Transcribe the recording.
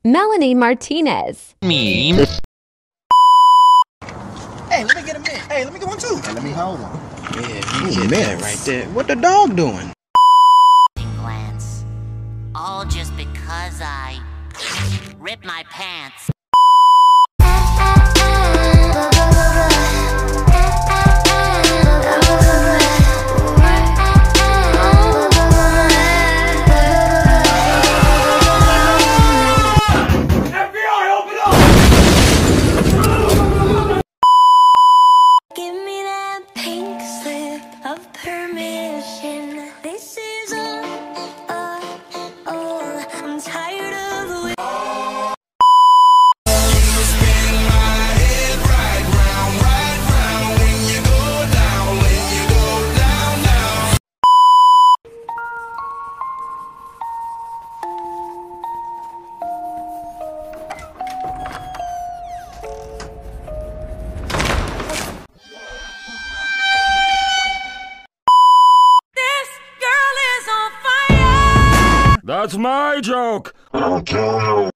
Melanie Martinez. Me. Hey, let me get a mint. Hey, let me get one too. Hey, let me hold one. Yeah, you get that right there. What the dog doing? Glance. All just because I ripped my pants. Give me that pink slip of permission. This is all. I'm tired of the way. You spin my head right round when you go down, now. That's my joke. I'll kill you.